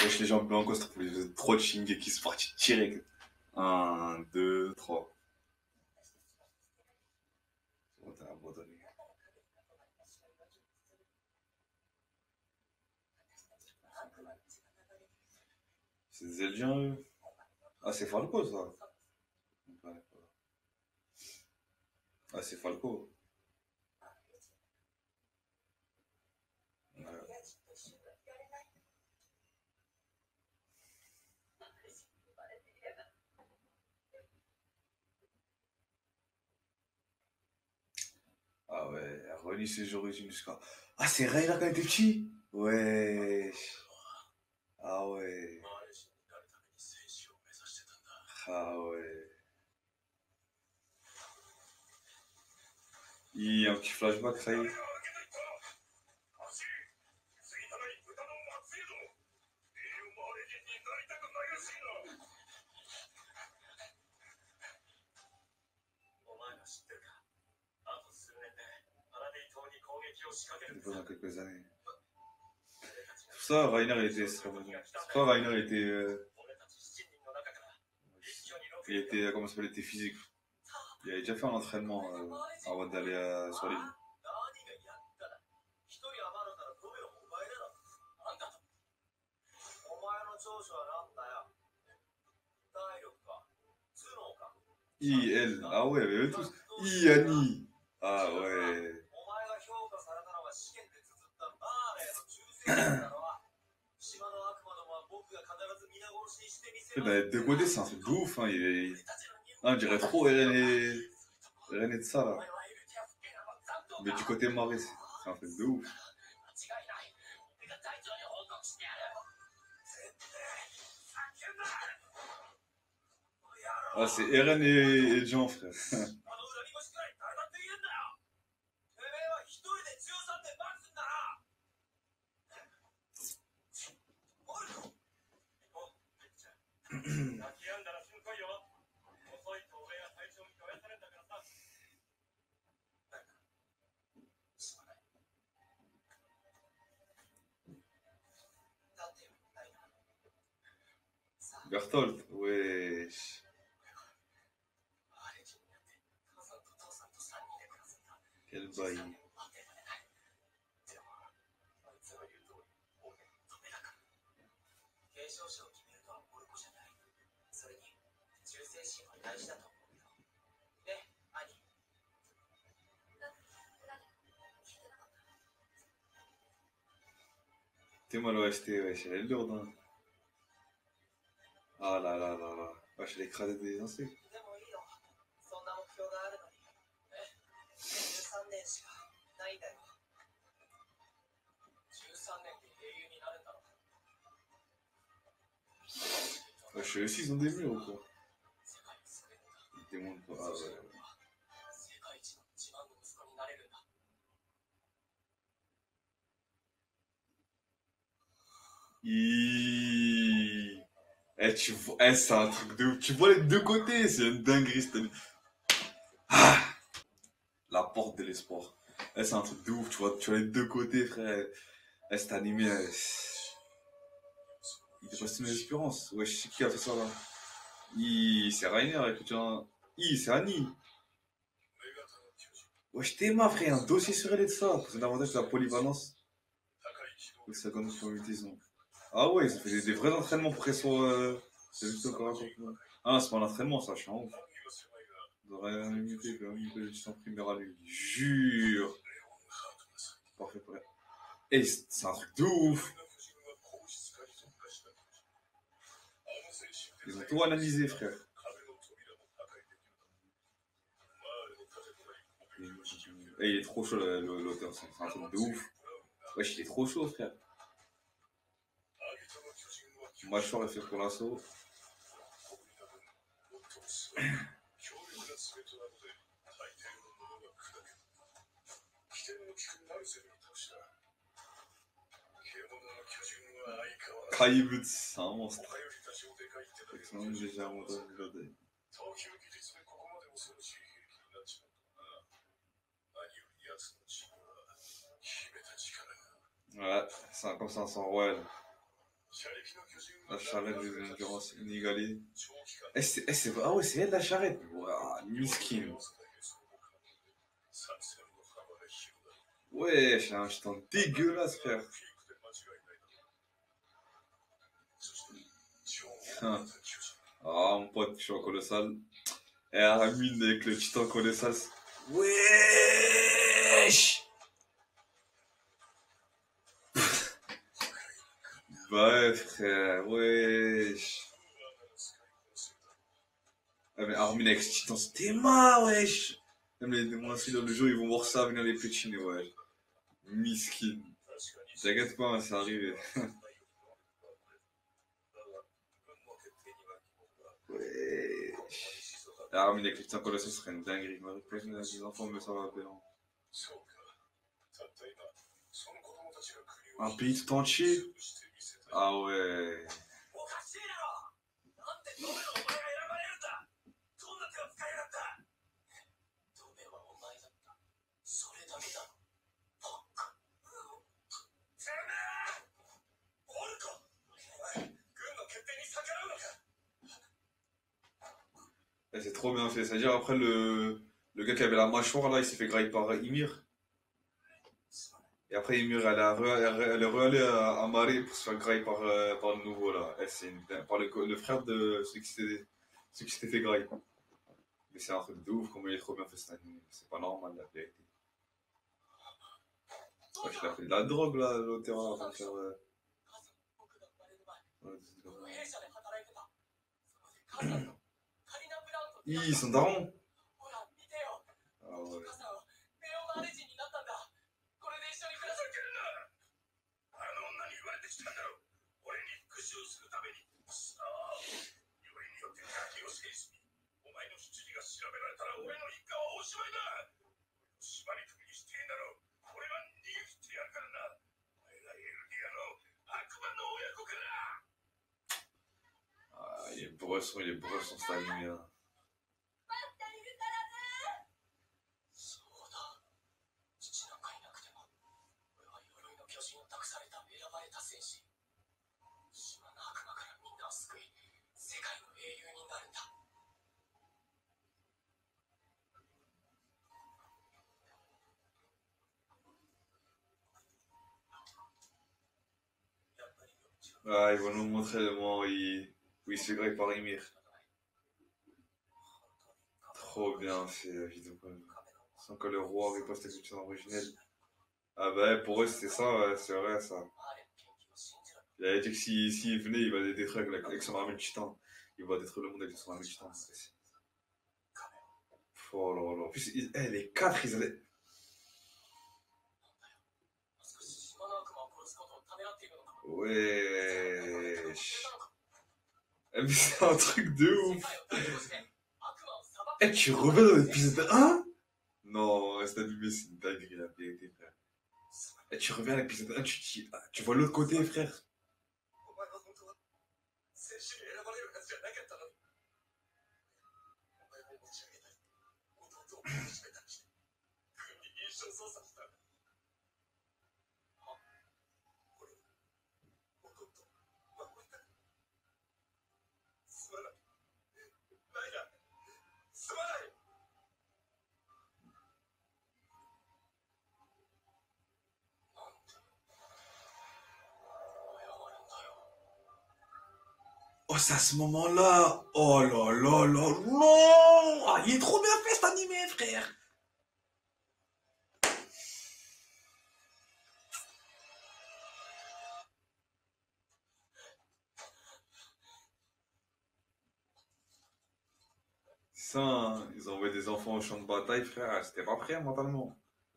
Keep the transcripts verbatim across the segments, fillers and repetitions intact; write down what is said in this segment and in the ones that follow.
Wesh, les gens blancos, vous êtes trop de Shingeki, c'est parti tirer. un, deux, trois. Oh, t'as abandonné. C'est des Eldiens, eux. Ah, c'est Falco, ça. Ah, c'est Falco. Ouais. Ah ouais, elle relie ses origines jusqu'à... Ah, c'est Rayla quand elle était petit. Ouais. Ah ouais. Ah ouais. Il y a un petit flashback, Ray. Dans quelques années. C'est pour ça, Rainer était... C'est pour ça, Rainer était... Euh... Il était... Comment ça s'appelle? Il était physique. Il avait déjà fait un entraînement euh, avant d'aller euh, sur l'île. I, elle. Ah ouais, mais eux tous. I, Annie. Ah ouais. Dans les deux côtés, c'est un truc de ouf. Hein. Il est... ah, on dirait trop Eren et... Eren et de ça, là. Mais du côté Marais, c'est un truc de ouf. Ah, c'est Eren et, et Jean, frère. Berthold, wesh. Quel bail. T'es mal resté, wesh, elle est lourde, hein. Ah là là là là. Wesh, elle écrasé des insectes. Wesh, eux aussi ils ont des murs ou quoi? Ils démontent pas. Ah ouais. Iiii. Eh, tu vois, eh, c'est un truc de ouf. Tu vois les deux côtés, c'est une dinguerie cette... Ah, la porte de l'espoir. Eh, c'est un truc de ouf, tu vois, tu vois les deux côtés, frère. Eh, cet animé, eh, il dépasse mes espérances. Ouais, je sais qui a fait ça là. Ih, c'est Rainer avec le tien. Ih, c'est Annie. Ouais, je t'aime, frère, un dossier sur elle et de ça. C'est l'avantage de la polyvalence. Le second ils ont. Ah ouais, ça fait des, des vrais entraînements pour qu'elle soit. Euh... C'est juste au corps à corps. Ah, c'est pas un entraînement, ça, je suis en ouf. Vous aurez un imité que une position primaire à lui. Jure. Parfait pour elle. Eh, c'est un truc de ouf. Ils ont tout analysé, frère. Et il est trop chaud, l'auteur, c'est un truc de ouf. Wesh, il est trop chaud, frère. Mâchoire est fait pour l'assaut. Kaibutsu, c'est un monstre. Excellent, j'ai déjà regardé. Ouais, c'est comme ça, sans royal. La charrette des endurance inégalée. Eh, c'est, eh, c'est, ah ouais, c'est elle la charrette. Ouah, miskin. Ouais, j'ai un jeton dégueulasse, frère. Hein. Ah, mon pote, je suis en colossal. Et Amine avec le titan colossal. Wesh! Bah ouais, frère, wesh. Ah, mais Armin avec ce titan, c'était marre, wesh. Même les démons ainsi dans le jeu, ils vont voir ça venir les pétiner, wesh. Miskin. T'inquiète pas, c'est arrivé. Wesh. Armin avec le titan colossal serait une dinguerie. Les enfants, mais ça va bien. Un pays tout entier? Ah ouais. Et c'est trop bien fait. C'est-à-dire, après, le, le gars qui avait la mâchoire, là, il s'est fait grailler par Ymir. Et après, Ymir, elle, a re, elle, elle est re-allée à, à Marée pour se faire grailler par, euh, par le nouveau, là. Et c'est une, par le, le frère de celui qui s'était, celui qui s'était fait grailler. Mais c'est un truc de ouf, comment il est trop bien fait cet anime. C'est pas normal, la vérité. Ouais, il a fait de la drogue, là, l'auteur, là, avant de faire... Euh... Ils sont darons. Ah ouais. Ah, il est bresson, il est bresson cet anime là. Ah, ils vont nous montrer le moment où il, où il se fait griller par Ymir. Trop bien fait la vidéo quand même. Sans que le roi riposte avec son originel. Ah bah pour eux c'était ça, ouais, c'est vrai ça. Il avait dit que s'il si, si venait, il va les détruire avec, avec son armée de titan. Il va détruire le monde avec son armée de titan. Oh là là. En plus, ils, eh, les quatre, ils allaient... Wesh. Eh, mais c'est un truc de ouf. Eh, tu reviens dans l'épisode un? Non, cet animé, c'est une dinguerie, la vérité, frère. Et tu reviens à l'épisode un, tu, tu, tu vois l'autre côté, frère. Oh, c'est à ce moment-là. Oh là là là là. Ah, il est trop bien fait cet animé, frère. Ça, hein, ils ont envoyé des enfants au champ de bataille, frère. C'était pas prêt mentalement.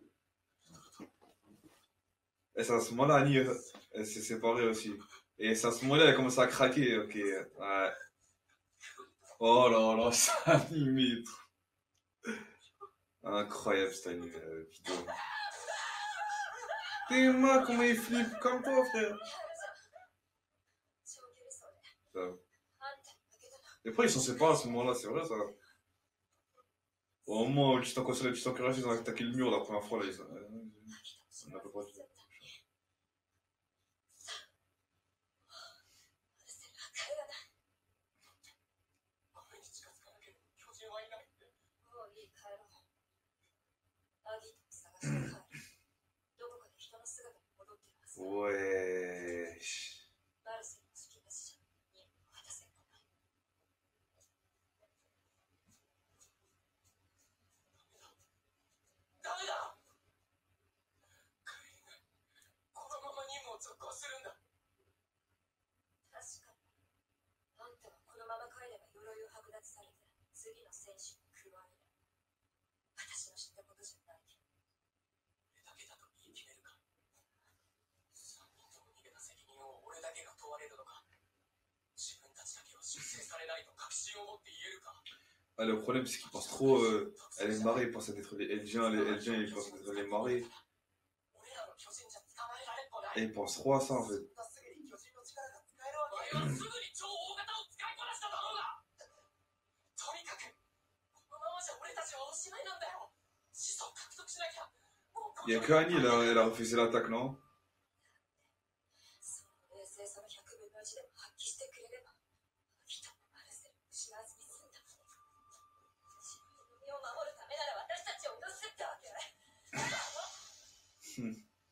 Et c'est à ce moment-là, Annie, elle s'est séparée aussi. Et c'est à ce moment-là, elle a commencé à craquer. Ok, ouais. Oh là là, c'est animé. Incroyable cet animé, euh, vidéo. T'es moi, comment il flippe comme toi, frère. Ça. Et après, ils sont séparés à ce moment-là, c'est vrai ça. Au moment où tu t'en console, tu t'en courage, ils ont attaqué le mur la première fois, là, ils ont. On a pas Wesh. バルセの突き出しじゃ任務を果たせっこない。ダメだ。このまま任務を続行するんだ。確かに。あんたはこのまま帰れば鎧を剥奪されて次の選手に加われる。私の知ったことじゃない。俺だけだと言い切れるか。さんにんとも逃げた責任を俺だけが問われるのか。自分たちだけは出世されないと確信を持って言えるか。 Ah, le problème, c'est qu'il pense trop. Euh, elle est marée, il pense être les Eldiens, les Eldiens, il pense être les marées. Et il pense trop à ça en fait. Il y a que Annie, elle a, elle a refusé l'attaque, non? Hmm.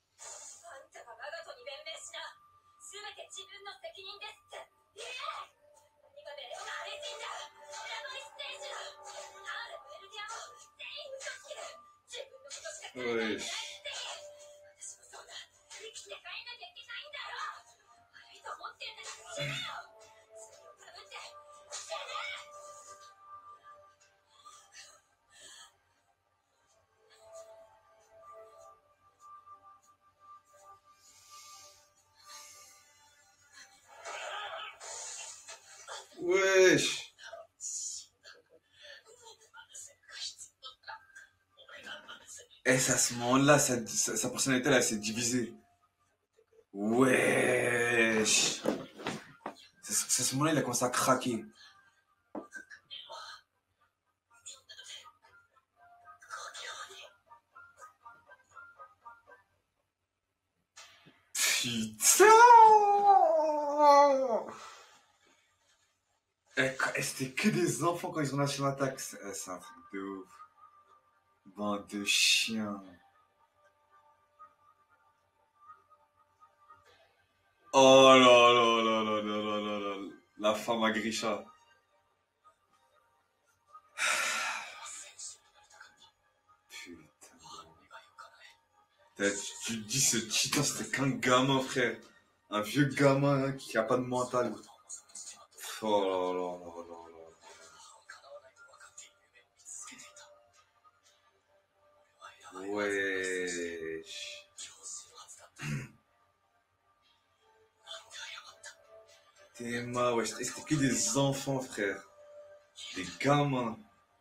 はい。Wesh. Et c'est à ce moment-là, sa, sa, sa personnalité là, elle s'est divisée. Wesh. C'est c'est à ce moment-là, il a commencé à craquer. Putain. Et, et c'était que des enfants quand ils ont lâché l'attaque. C'est c'est un truc de ouf. Bande de chiens. Oh là là là là là là là là. La femme à Grisha. Putain. Tu te dis ce titan c'était qu'un gamin, frère. Un vieux gamin hein, qui a pas de mental. Oh là là là là là. Wesh. T'es ma, wesh. C'était que des enfants, frère. Des gamins.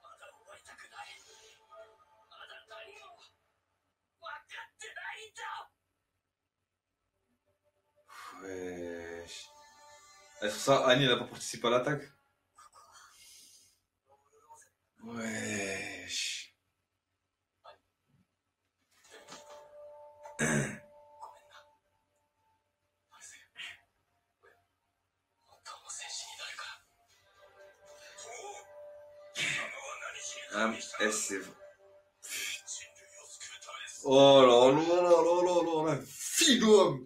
Wesh. Est-ce que ça, Annie, elle a pas participé à l'attaque? Wesh. Um, et c'est... Oh là là là là là là là, fille d'homme.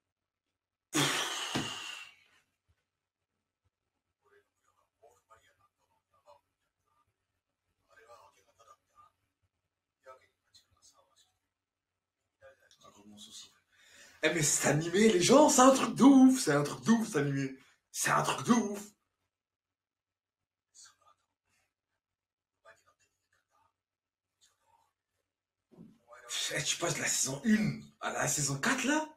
Eh mais c'est animé, les gens, c'est un truc de ouf, c'est un truc de ouf, c'est animé. C'est un truc de ouf. Eh, tu passes de la saison un à la saison quatre là?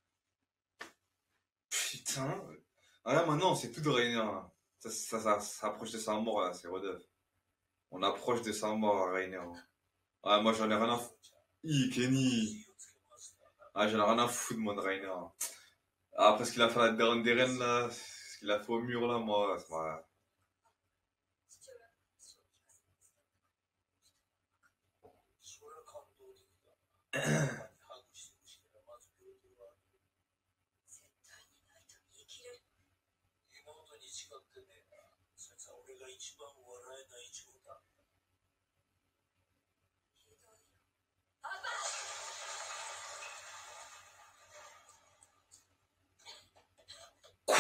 Putain. Ah là maintenant, c'est tout de Rainer. Là. Ça, ça, ça, ça approche de sa mort là, c'est Rodolphe. On approche de sa mort à Rainer. Ah, moi j'en ai rien à foutre. Hi, Kenny. Ah, j'en ai rien à foutre, moi, de Rainer. Ah, après ce qu'il a fait à la Darren Deren, là, ce qu'il a fait au mur, là, moi, ça m'a...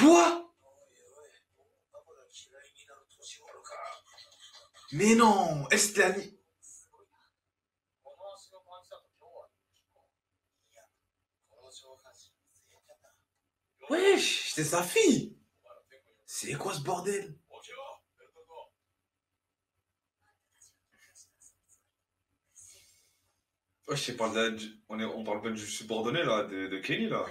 Quoi? Mais non, elle c'était Annie. Wesh, c'était sa fille. C'est quoi ce bordel? Ouais, je sais pas, là, on, est, on parle pas du subordonné là, de, de Kenny là.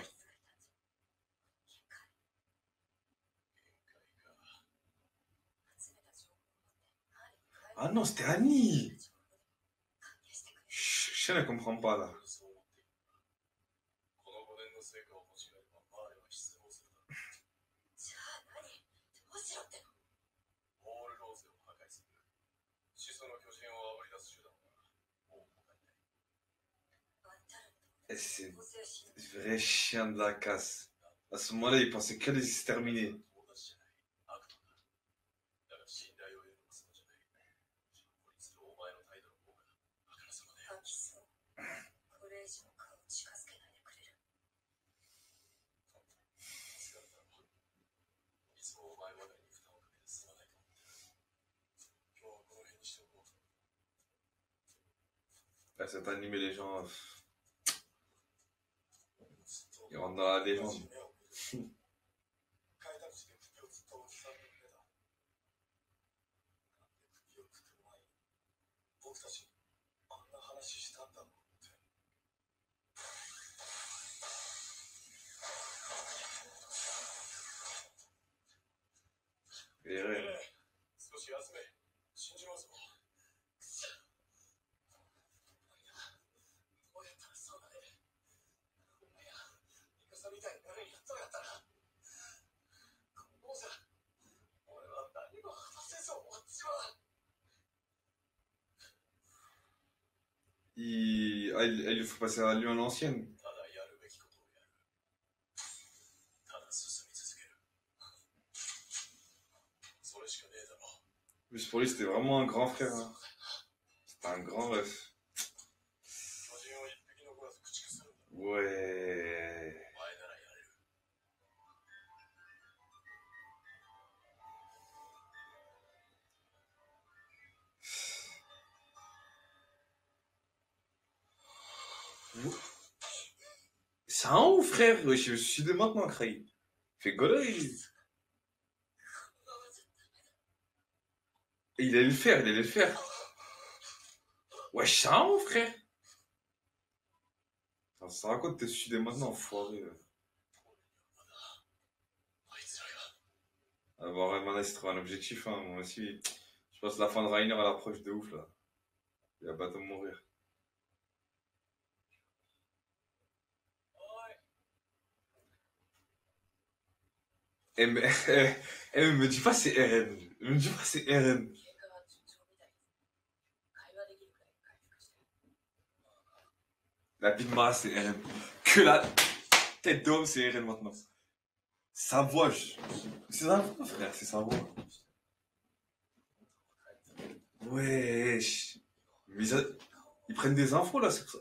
Ah non, c'était Annie. Chut, je ne comprends pas là. Et c'est vrai chien de la casse. À ce moment-là, il pensait qu'elle allait se terminer. Là, cet animé, les gens, ils rentrent dans la légende. Et ouais. Il... Ah, il... il faut passer à lui en ancienne. Mais pour lui, c'était vraiment un grand frère. Hein. C'était un grand ref. Ouais. C'est un ouf, frère. Ouais, je suis de maintenant, Craig. Fait gaulerie. Et il allait le faire, il allait le faire. Ouais, c'est un ouf, frère. Ça, ça raconte t'es sudé maintenant, enfoiré. Avoir Hermann, c'est trop un objectif, hein. Moi aussi, je pense que la fin de Rainer, elle approche de ouf, là. Il va bientôt mourir. Eh, mais, eh, eh, me dis pas c'est R N. Me dis pas c'est R N. La Big Mara, c'est R N. Que la tête d'homme, c'est R N maintenant. Sa voix, je... c'est sa voix, frère, c'est sa voix. Wesh. Mais ils, a... ils prennent des infos là, c'est pour ça.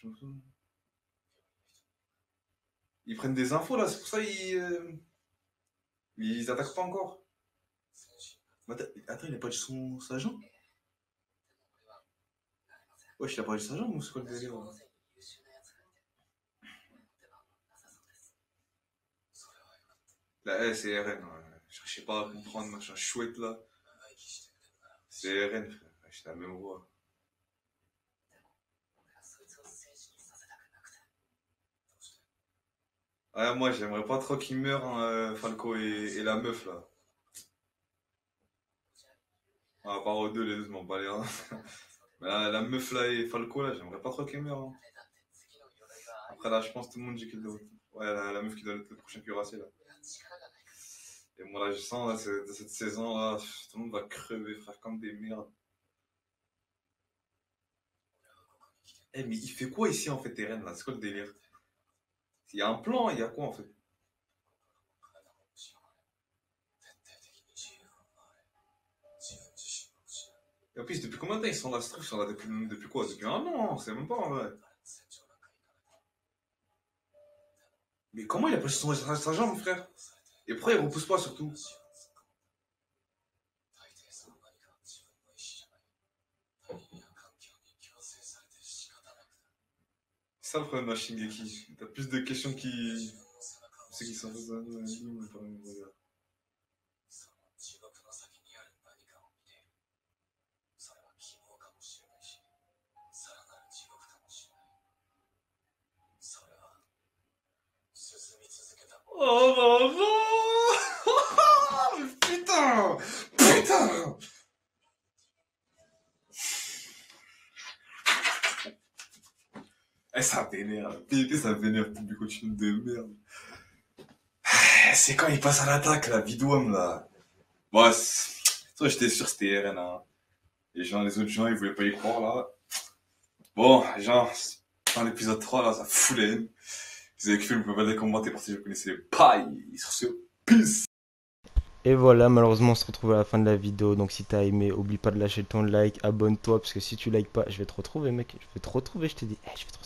Ils prennent des infos là, c'est pour ça ils. Euh... Ils attaquent pas encore. Attends, il a pas dit son agent? Ouais, il a pas dit son agent ou c'est quoi le délire? Là, eh, c'est R N. Ouais. Je cherchais pas à comprendre, machin chouette là. C'est R N, frère. J'ai la même voix. Ouais, moi j'aimerais pas trop qu'ils meurent, hein, Falco et, et la meuf là. À part eux deux, les deux, je m'en bats les reins. Mais la, la meuf là et Falco là, j'aimerais pas trop qu'ils meurent. Hein. Après là, je pense que tout le monde dit qu'il doit. Ouais, la, la meuf qui doit être le prochain cuirassé là. Et moi là, je sens là, cette, cette saison là, tout le monde va crever, frère, comme des merdes. Eh, mais il fait quoi ici en fait, Eren là? C'est quoi le délire? Il y a un plan, il y a quoi en fait? Et en plus, depuis combien de temps ils sont là? Ce truc, ils sont là depuis, depuis quoi? Depuis un an, c'est même pas en vrai. Mais comment il a pris son sa jambe, frère? Et pourquoi il repousse pas surtout? C'est ça le problème de Shingeki. T'as plus de questions qui. C'est qui sont faits dans l'anime, par exemple, regarde. Oh non, non. Putain. Putain. Eh, ça vénère. P D T, ça vénère. Public continue de merde. C'est quand il passe à l'attaque, la vidéo, là. Bon, toi, j'étais sûr que c'était R N, hein. Les gens, les autres gens, ils voulaient pas y croire, là. Bon, les gens, dans l'épisode trois, là, ça fout les haines. Si vous avez kiffé, vous pouvez pas les commenter parce que vous connaissez les pailles. Sur ce, peace. Et voilà, malheureusement, on se retrouve à la fin de la vidéo. Donc, si t'as aimé, oublie pas de lâcher ton like, abonne-toi. Parce que si tu likes pas, je vais te retrouver, mec. Je vais te retrouver, je t'ai dit. Eh, je vais te retrouver.